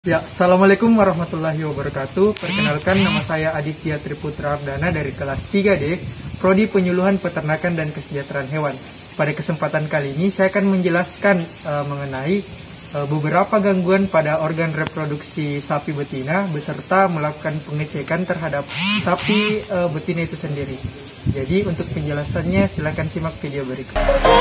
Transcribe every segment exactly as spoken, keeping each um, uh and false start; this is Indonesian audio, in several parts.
Ya, Assalamualaikum warahmatullahi wabarakatuh. Perkenalkan, nama saya Aditya Triputra Ardana dari kelas tiga D, Prodi Penyuluhan Peternakan dan Kesejahteraan Hewan. Pada kesempatan kali ini, saya akan menjelaskan uh, mengenai uh, beberapa gangguan pada organ reproduksi sapi betina, beserta melakukan pengecekan terhadap sapi uh, betina itu sendiri. Jadi, untuk penjelasannya, silakan simak video berikut.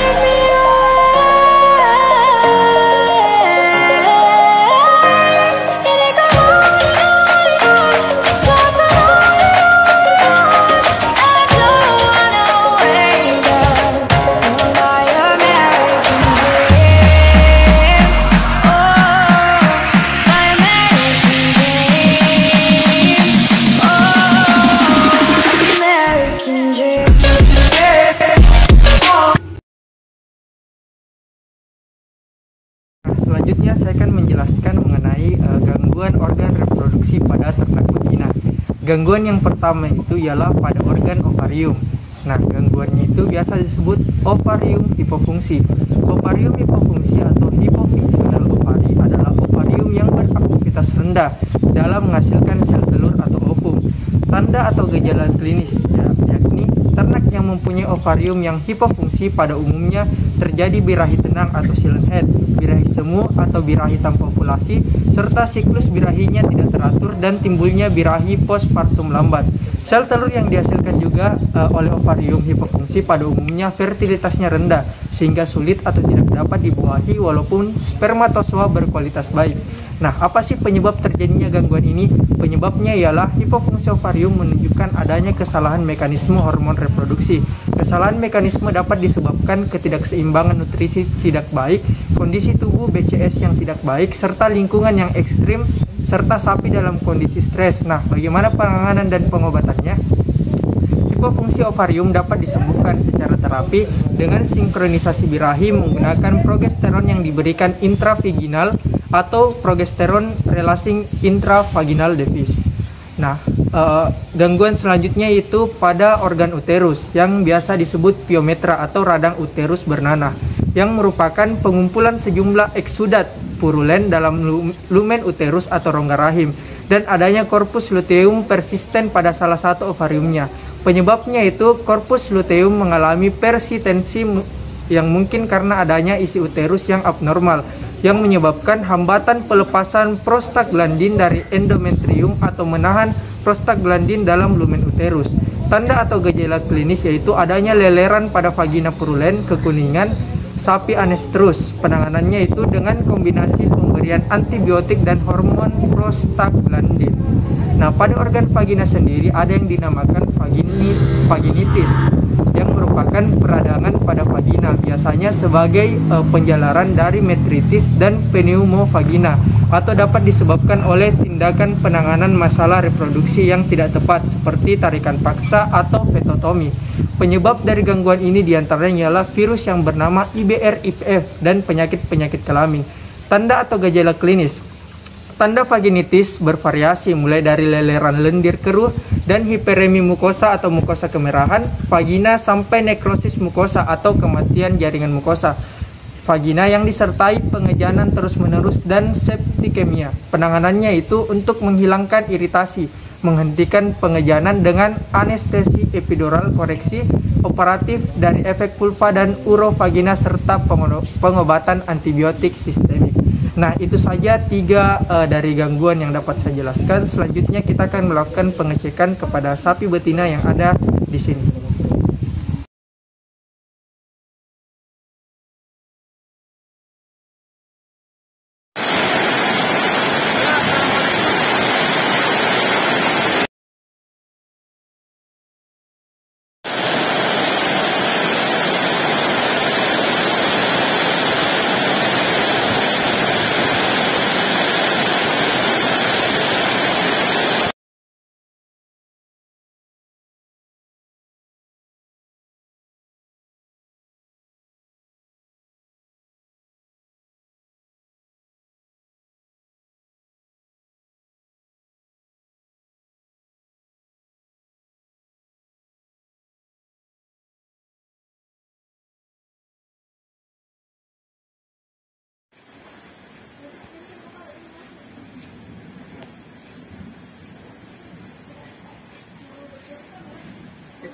Selanjutnya saya akan menjelaskan mengenai uh, gangguan organ reproduksi pada ternak betina. Gangguan yang pertama itu ialah pada organ ovarium. Nah, gangguannya itu biasa disebut ovarium hipofungsi. Ovarium hipofungsi atau hypofungtional ovary adalah ovarium yang beraktivitas rendah dalam menghasilkan sel telur atau ovum. Tanda atau gejala klinis ya, yakni ternak yang mempunyai ovarium yang hipofungsi pada umumnya terjadi birahi tenang atau silent head, birahi semu atau birahi tanpa ovulasi, serta siklus birahinya tidak teratur dan timbulnya birahi postpartum lambat. Sel telur yang dihasilkan juga uh, oleh ovarium hipofungsi pada umumnya fertilitasnya rendah, sehingga sulit atau tidak dapat dibuahi walaupun spermatozoa berkualitas baik. Nah, apa sih penyebab terjadinya gangguan ini? Penyebabnya ialah hipofungsi ovarium menunjukkan adanya kesalahan mekanisme hormon reproduksi. Kesalahan mekanisme dapat disebabkan ketidakseimbangan nutrisi tidak baik, kondisi tubuh B C S yang tidak baik, serta lingkungan yang ekstrim, serta sapi dalam kondisi stres. Nah, bagaimana penanganan dan pengobatannya? Hipofungsi ovarium dapat disembuhkan secara terapi dengan sinkronisasi birahi menggunakan progesteron yang diberikan intravaginal atau progesteron relasing intravaginal device. Nah, eh, gangguan selanjutnya yaitu pada organ uterus yang biasa disebut pyometra atau radang uterus bernanah, yang merupakan pengumpulan sejumlah eksudat purulen dalam lumen uterus atau rongga rahim, dan adanya corpus luteum persisten pada salah satu ovariumnya. Penyebabnya itu corpus luteum mengalami persitensi yang mungkin karena adanya isi uterus yang abnormal, yang menyebabkan hambatan pelepasan prostaglandin dari endometrium atau menahan prostaglandin dalam lumen uterus. Tanda atau gejala klinis yaitu adanya leleran pada vagina purulen, kekuningan, sapi anestrus. Penanganannya itu dengan kombinasi pemberian antibiotik dan hormon prostaglandin. Nah, pada organ vagina sendiri ada yang dinamakan vagini, vaginitis, yang merupakan peradangan pada vagina, biasanya sebagai e, penjalaran dari metritis dan pneumovagina, atau dapat disebabkan oleh tindakan penanganan masalah reproduksi yang tidak tepat seperti tarikan paksa atau fetotomi. Penyebab dari gangguan ini diantaranya ialah virus yang bernama I B R I P F dan penyakit-penyakit kelamin. Tanda atau gejala klinis. Tanda vaginitis bervariasi mulai dari leleran lendir keruh dan hiperemi mukosa atau mukosa kemerahan vagina sampai nekrosis mukosa atau kematian jaringan mukosa vagina yang disertai pengejanan terus-menerus dan septikemia. Penanganannya itu untuk menghilangkan iritasi, menghentikan pengejanan dengan anestesi epidural, koreksi operatif dari efek pulva dan urovagina, serta pengobatan antibiotik sistemik. Nah, itu saja tiga uh, dari gangguan yang dapat saya jelaskan. Selanjutnya kita akan melakukan pengecekan kepada sapi betina yang ada di sini.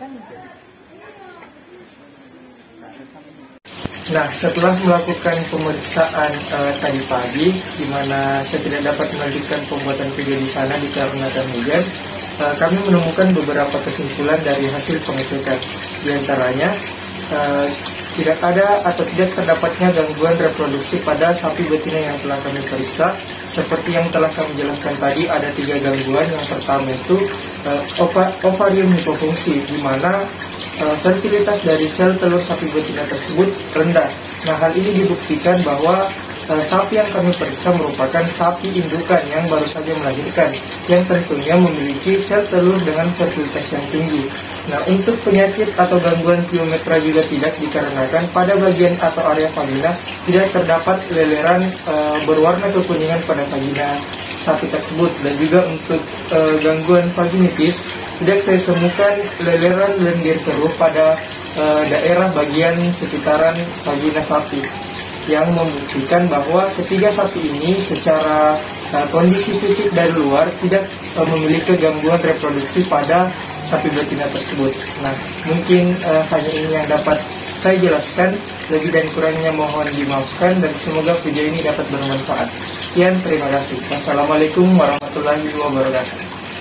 Nah, setelah melakukan pemeriksaan uh, tadi pagi, di mana saya tidak dapat melanjutkan pembuatan video di sana dikarenakan hujan, uh, kami menemukan beberapa kesimpulan dari hasil pengecekan. Di antaranya, uh, tidak ada atau tidak terdapatnya gangguan reproduksi pada sapi betina yang telah kami periksa. Seperti yang telah kami jelaskan tadi, ada tiga gangguan. Yang pertama itu uh, ovarium hipofungsi, di mana Uh, fertilitas dari sel telur sapi betina tersebut rendah. Nah, hal ini dibuktikan bahwa uh, sapi yang kami periksa merupakan sapi indukan yang baru saja melahirkan, yang tentunya memiliki sel telur dengan fertilitas yang tinggi. Nah, untuk penyakit atau gangguan piometra juga tidak, dikarenakan pada bagian atau area vagina tidak terdapat leleran uh, berwarna kekuningan pada vagina sapi tersebut. Dan juga untuk uh, gangguan vaginitis, tidak saya temukan leleran lendir keruh pada uh, daerah bagian sekitaran vagina sapi, yang membuktikan bahwa ketiga sapi ini secara uh, kondisi fisik dari luar tidak uh, memiliki gangguan reproduksi pada sapi betina tersebut. Nah, mungkin uh, hanya ini yang dapat saya jelaskan. Lebih dan kurangnya mohon dimaafkan, dan semoga video ini dapat bermanfaat. Sekian, terima kasih. Wassalamualaikum warahmatullahi wabarakatuh.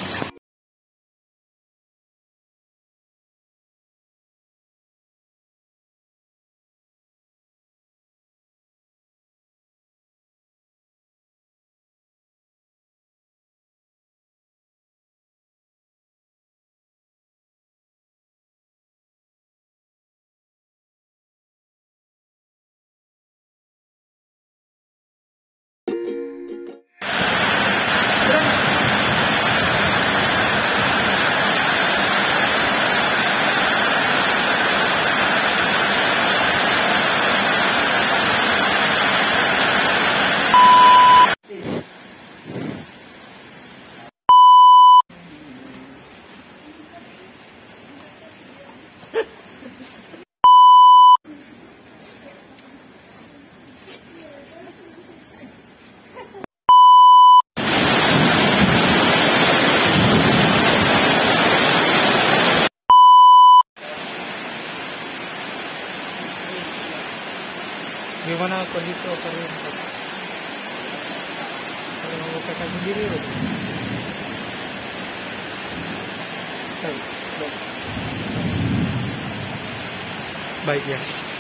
Gimana kondisi ovarium? Kalau mau kakak sendiri, baik, baik, baik, yes.